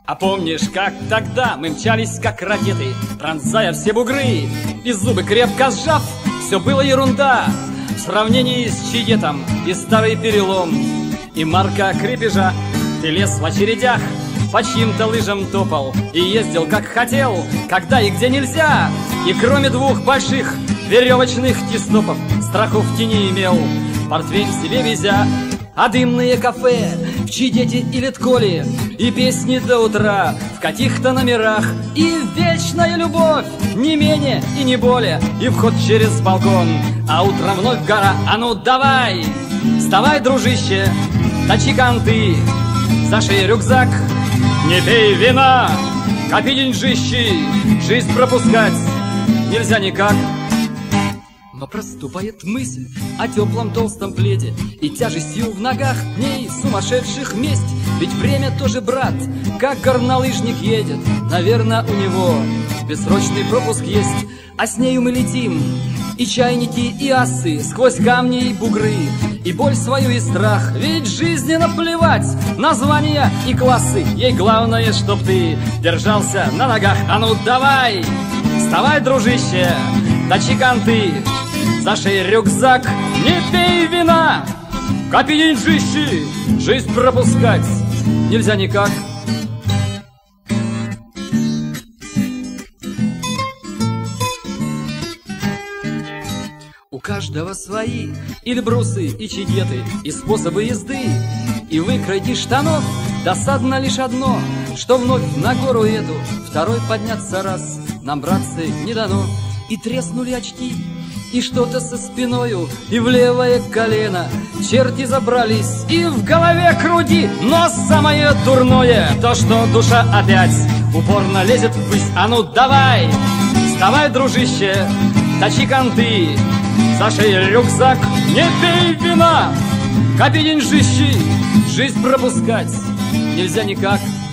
А помнишь, как тогда мы мчались, как ракеты, пронзая все бугры, и зубы крепко сжав, все было ерунда в сравнении с чиетом и старый перелом. И марка крепежа, ты лез в очередях, по чьим-то лыжам топал и ездил как хотел, когда и где нельзя. И кроме двух больших веревочных тестопов страху в тени имел, портфель в себе везя. А дымные кафе в Чидете и Литколе, и песни до утра в каких-то номерах, и вечная любовь, не менее и не более, и вход через балкон, а утром вновь гора. А ну давай, вставай, дружище, точи канты, за шею рюкзак, не пей вина, копи деньжищи, жизнь пропускать нельзя никак. Но проступает мысль о теплом толстом пледе и тяжестью в ногах дней сумасшедших месть. Ведь время тоже, брат, как горнолыжник едет. Наверное, у него бессрочный пропуск есть. А с нею мы летим, и чайники, и асы, сквозь камни и бугры, и боль свою, и страх. Ведь жизни наплевать на звания и классы. Ей главное, чтоб ты держался на ногах. А ну давай, вставай, дружище, точи канты, за шею рюкзак, не пей вина, копи деньжищи, жизнь пропускать нельзя никак. У каждого свои Эльбрусы и Чидеты, и способы езды, и выкройки штанов. Досадно лишь одно, что вновь на гору эту второй подняться раз нам, братцы, не дано. И треснули очки, и что-то со спиною, и в левое колено черти забрались, и в голове круги. Но самое дурное то, что душа опять упорно лезет ввысь. А ну давай, вставай, дружище, точи канты, за шею рюкзак, не пей вина, копи деньжищи, жизнь пропускать нельзя никак.